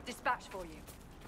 Dispatch for you.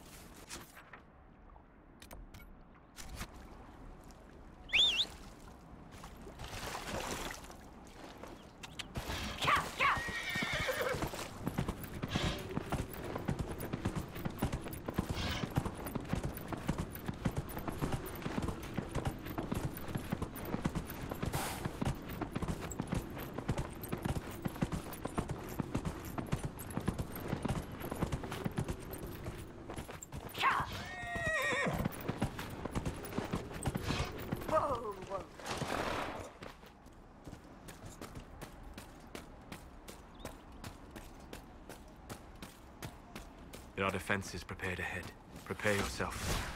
There are defenses prepared ahead. Prepare yourself.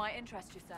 might interest you, sir.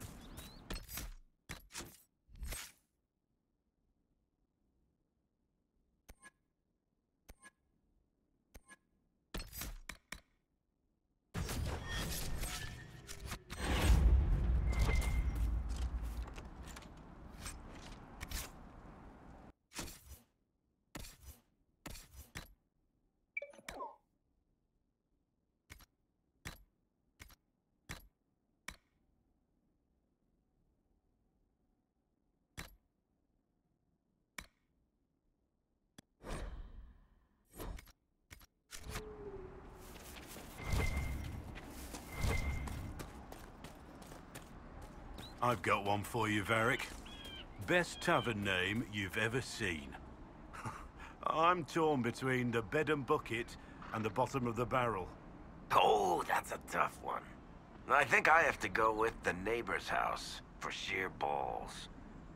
I've got one for you, Varric. Best tavern name you've ever seen. I'm torn between the bed and bucket and the bottom of the barrel. Oh, that's a tough one. I think I have to go with the neighbor's house for sheer balls.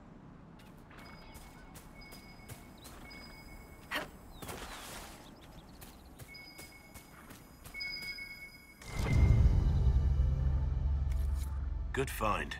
Good find.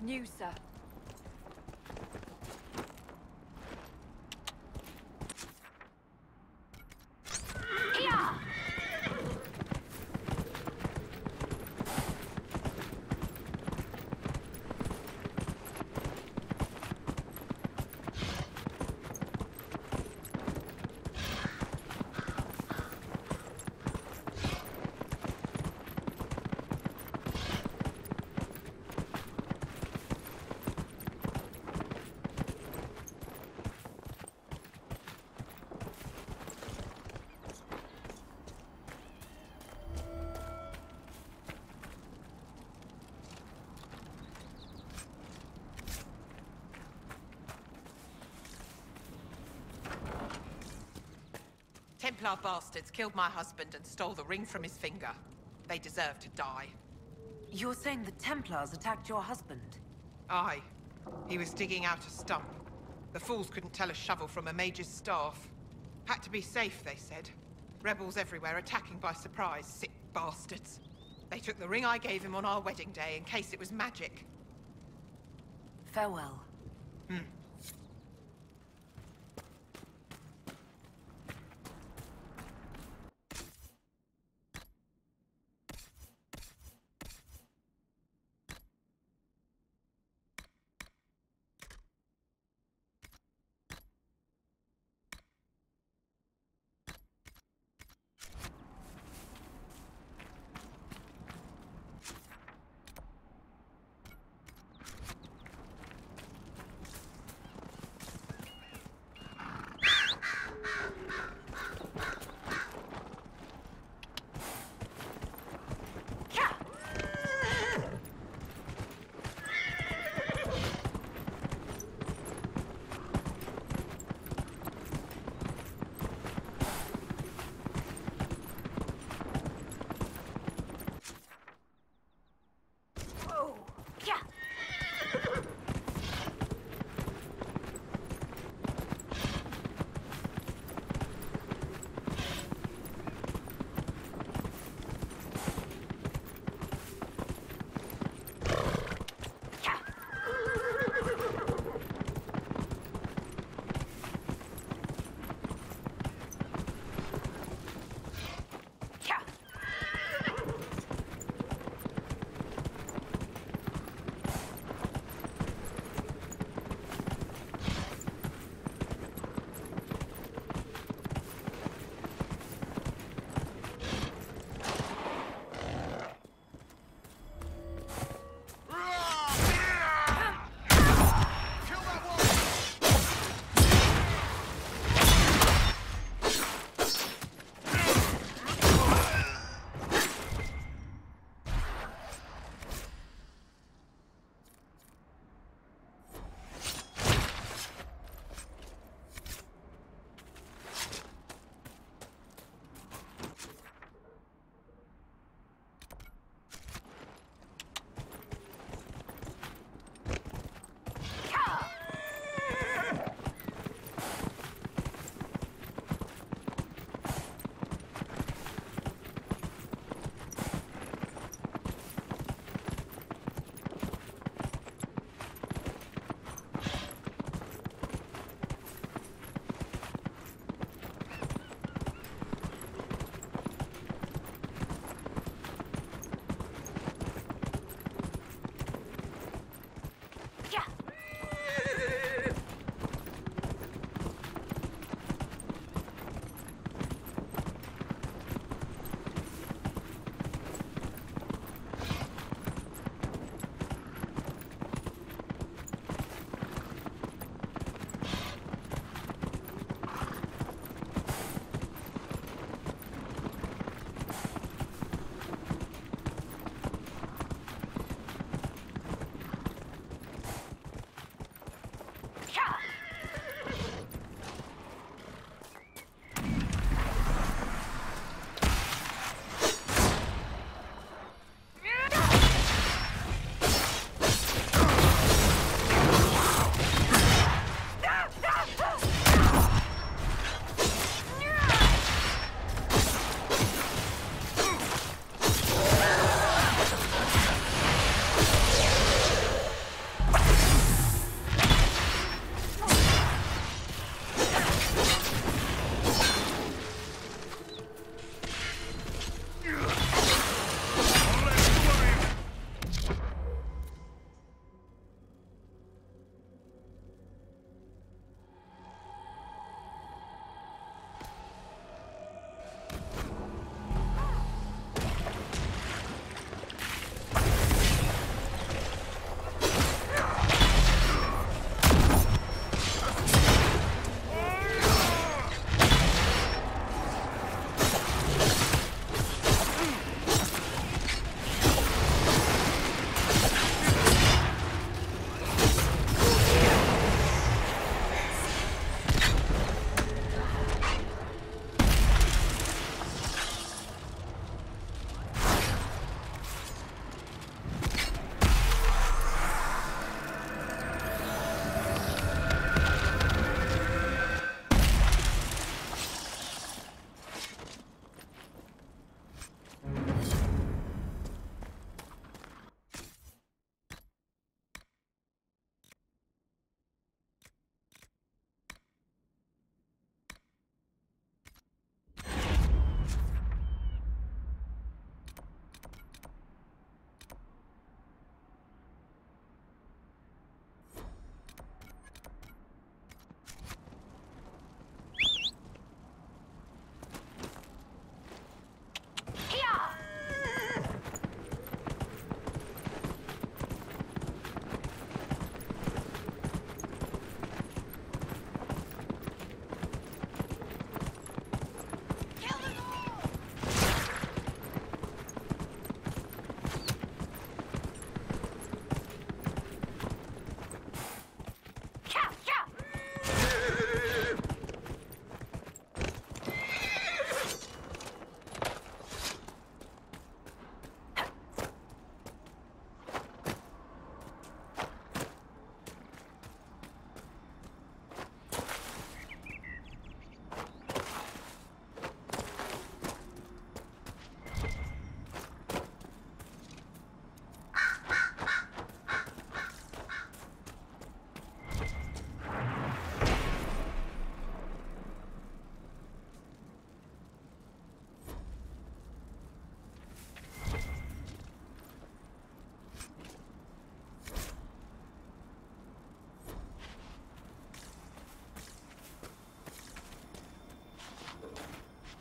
new, sir. Templar bastards killed my husband and stole the ring from his finger. They deserve to die. You're saying the Templars attacked your husband? Aye. He was digging out a stump. The fools couldn't tell a shovel from a mage's staff. Had to be safe, they said. Rebels everywhere attacking by surprise, sick bastards. They took the ring I gave him on our wedding day in case it was magic. Farewell.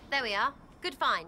There we are. Good find.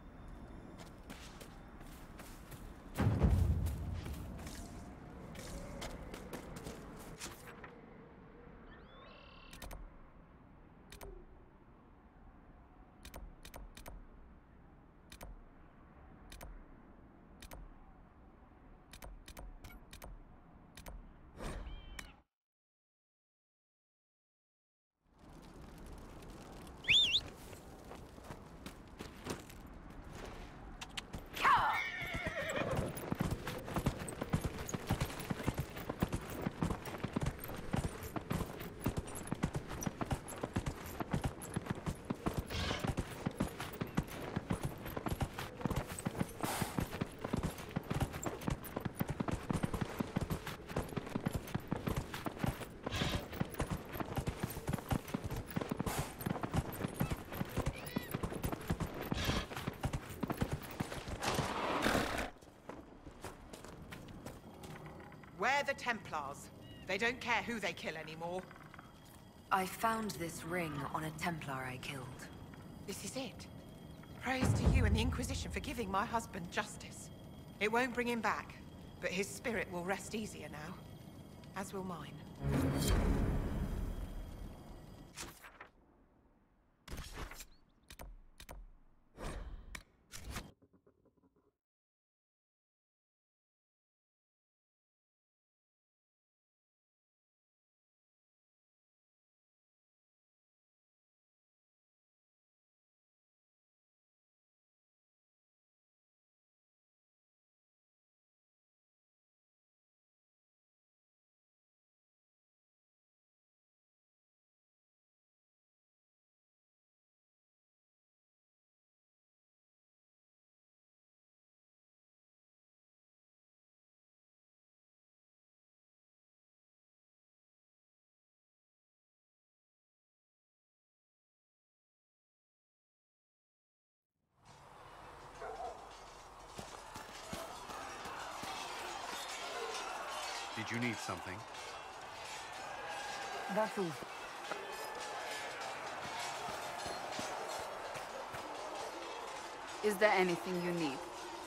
We're the Templars. They don't care who they kill anymore. I found this ring on a Templar I killed. This is it. Praise to you and the Inquisition for giving my husband justice. It won't bring him back, but his spirit will rest easier now. As will mine. Did you need something? That's all. Is there anything you need?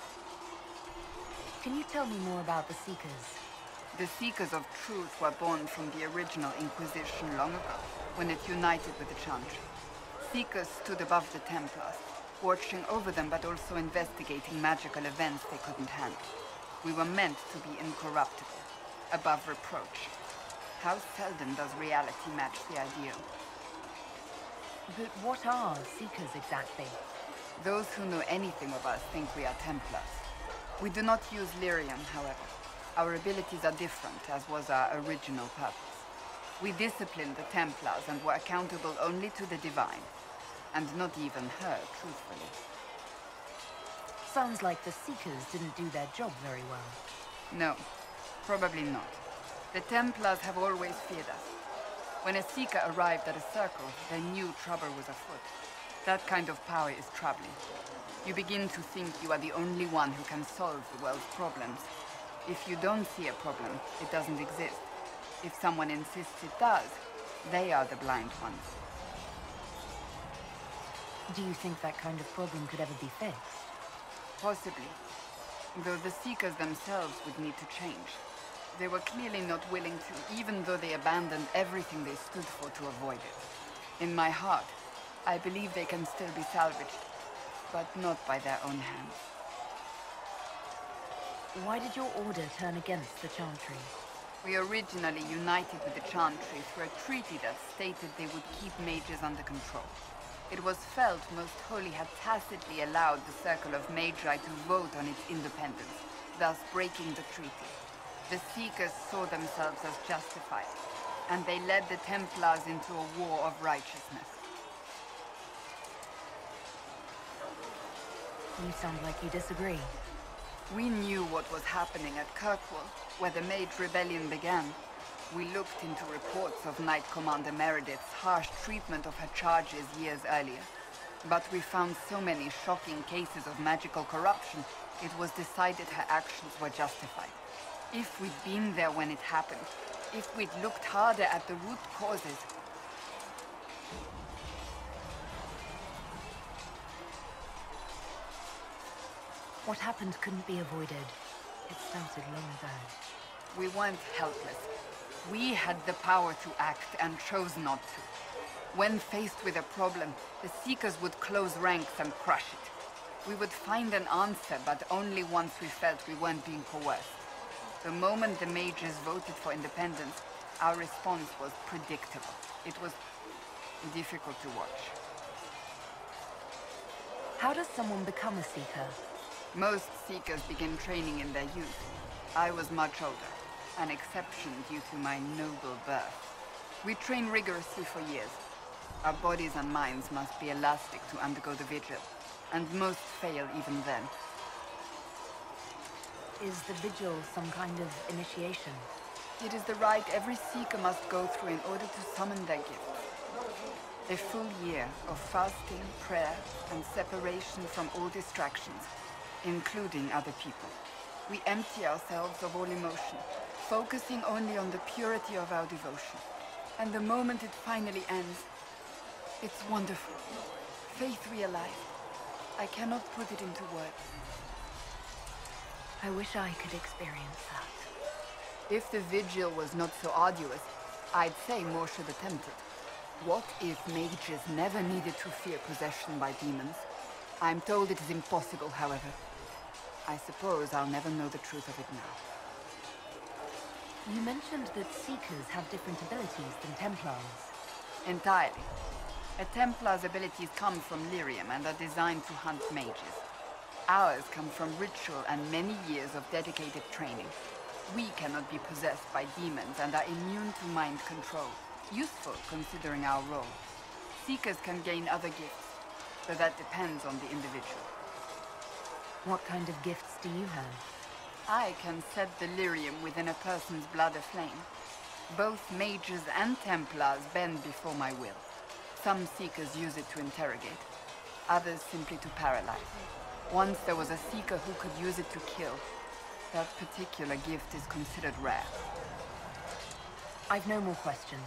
Can you tell me more about the Seekers? The Seekers of Truth were born from the original Inquisition long ago, when it united with the Chantry. Seekers stood above the Templars, watching over them but also investigating magical events they couldn't handle. We were meant to be incorruptible, above reproach. How seldom does reality match the ideal? But what are Seekers exactly? Those who know anything of us think we are Templars. We do not use lyrium, however. Our abilities are different, as was our original purpose. We disciplined the Templars and were accountable only to the Divine. And not even her, truthfully. Sounds like the Seekers didn't do their job very well. No, probably not. The Templars have always feared us. When a Seeker arrived at a circle, they knew trouble was afoot. That kind of power is troubling. You begin to think you are the only one who can solve the world's problems. If you don't see a problem, it doesn't exist. If someone insists it does, they are the blind ones. Do you think that kind of problem could ever be fixed? Possibly. Though the Seekers themselves would need to change. They were clearly not willing to, even though they abandoned everything they stood for to avoid it. In my heart, I believe they can still be salvaged, but not by their own hands. Why did your order turn against the Chantry? We originally united with the Chantry through a treaty that stated they would keep mages under control. It was felt Most Holy had tacitly allowed the Circle of Magi to vote on its independence, thus breaking the treaty. The Seekers saw themselves as justified, and they led the Templars into a war of righteousness. You sound like you disagree. We knew what was happening at Kirkwall, where the Mage Rebellion began. We looked into reports of Knight Commander Meredith's harsh treatment of her charges years earlier. But we found so many shocking cases of magical corruption, it was decided her actions were justified. If we'd been there when it happened, if we'd looked harder at the root causes... What happened couldn't be avoided. It started long ago. We weren't helpless. We had the power to act and chose not to. When faced with a problem, the Seekers would close ranks and crush it. We would find an answer, but only once we felt we weren't being coerced. The moment the Mages voted for independence, our response was predictable. It was difficult to watch. How does someone become a Seeker? Most Seekers begin training in their youth. I was much older, an exception due to my noble birth. We train rigorously for years. Our bodies and minds must be elastic to undergo the vigil, and most fail even then. Is the vigil some kind of initiation? It is the rite every Seeker must go through in order to summon their gifts. A full year of fasting, prayer, and separation from all distractions, including other people. We empty ourselves of all emotion, focusing only on the purity of our devotion. And the moment it finally ends, it's wonderful. Faith realized. I cannot put it into words. I wish I could experience that. If the vigil was not so arduous, I'd say more should attempt it. What if mages never needed to fear possession by demons? I'm told it is impossible, however. I suppose I'll never know the truth of it now. You mentioned that Seekers have different abilities than Templars. Entirely. A Templar's abilities come from Lyrium and are designed to hunt mages. Ours come from ritual and many years of dedicated training. We cannot be possessed by demons and are immune to mind control. Useful considering our role. Seekers can gain other gifts, but that depends on the individual. What kind of gifts do you have? I can set the lyrium within a person's blood aflame. Both mages and Templars bend before my will. Some Seekers use it to interrogate, others simply to paralyze. Once there was a Seeker who could use it to kill. That particular gift is considered rare. I've no more questions.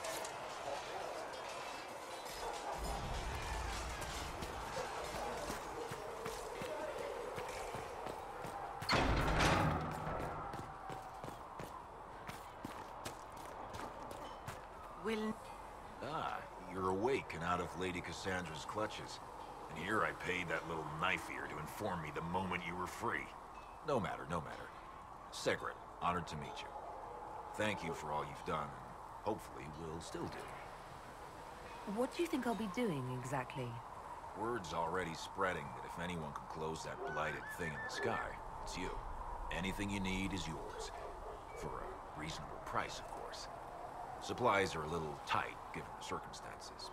You're awake and out of Lady Cassandra's clutches. And here I paid that little knife-ear to inform me the moment you were free. No matter, no matter. Segret, honored to meet you. Thank you for all you've done, and hopefully will still do. What do you think I'll be doing, exactly? Word's already spreading that if anyone can close that blighted thing in the sky, it's you. Anything you need is yours. For a reasonable price, of course. Supplies are a little tight, given the circumstances.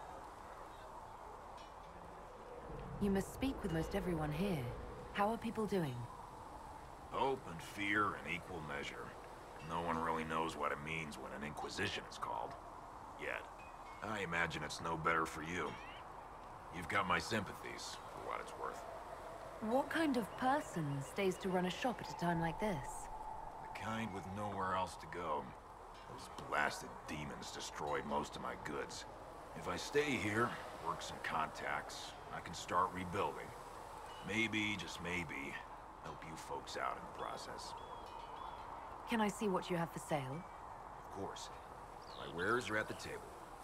You must speak with most everyone here. How are people doing? Hope and fear in equal measure. No one really knows what it means when an Inquisition is called. Yet. I imagine it's no better for you. You've got my sympathies, for what it's worth. What kind of person stays to run a shop at a time like this? The kind with nowhere else to go. Those blasted demons destroyed most of my goods. If I stay here, work some contacts, I can start rebuilding. Maybe, just maybe, help you folks out in the process. Can I see what you have for sale? Of course. My wares are at the table.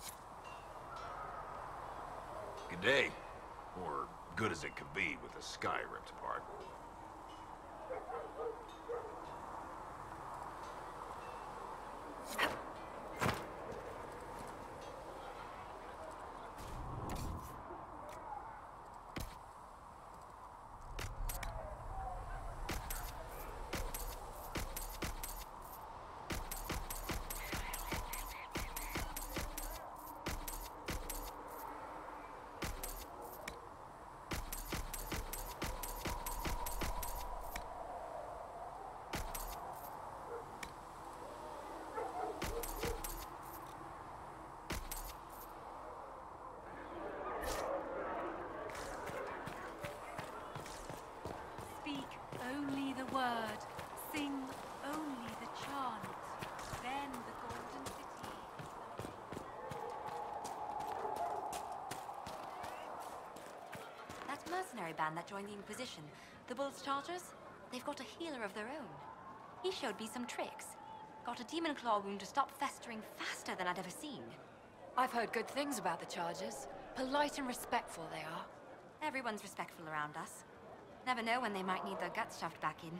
Good day. Or good as it could be with the sky ripped apart. Only the word, sing only the chant, then the golden city. That mercenary band that joined the Inquisition, The Bulls Chargers? They've got a healer of their own. He showed me some tricks. Got a demon claw wound to stop festering faster than I'd ever seen. I've heard good things about the Chargers. Polite and respectful they are. Everyone's respectful around us. Never know when they might need their guts shoved back in.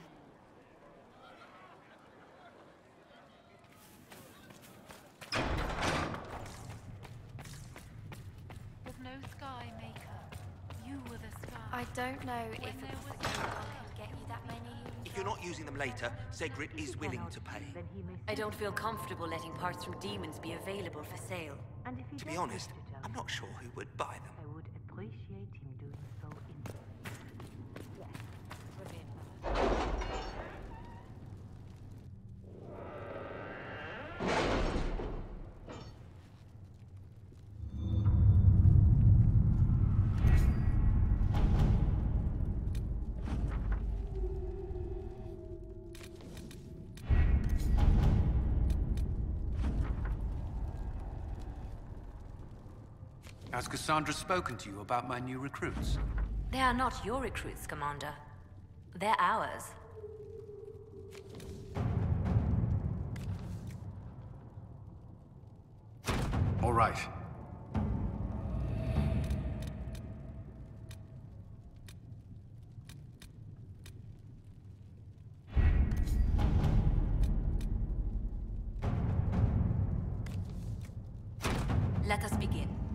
With no sky maker, you were the sky. I don't know if When a there was particular god can get you that many. If you're not using them later, Segrit is willing to pay. I don't feel comfortable letting parts from demons be available for sale. To be honest, I'm not sure who would buy them. I would appreciate him doing so in... Has Cassandra spoken to you about my new recruits? They are not your recruits, Commander. They're ours. All right. Let us begin.